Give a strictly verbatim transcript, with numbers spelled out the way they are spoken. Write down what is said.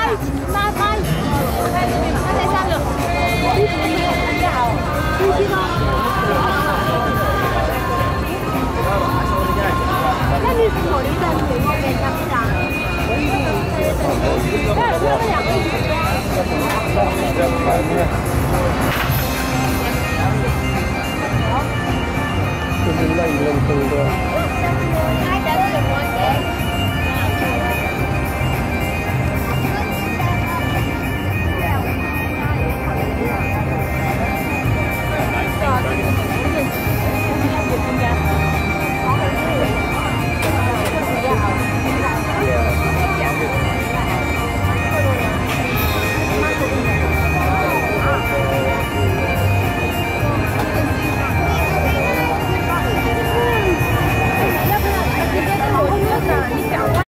他他我在这边，他在下面。你好，飞机吗？那你是我的在美国没看不上。那他们两个一起。就是愣一愣，动作。